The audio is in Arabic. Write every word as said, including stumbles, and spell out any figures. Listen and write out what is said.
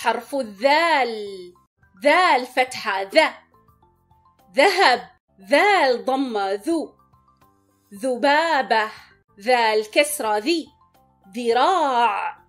حرف الذال، ذال فتحة ذا. ذهب، ذال ضمة ذو. ذبابة، ذال كسرة ذي. ذراع،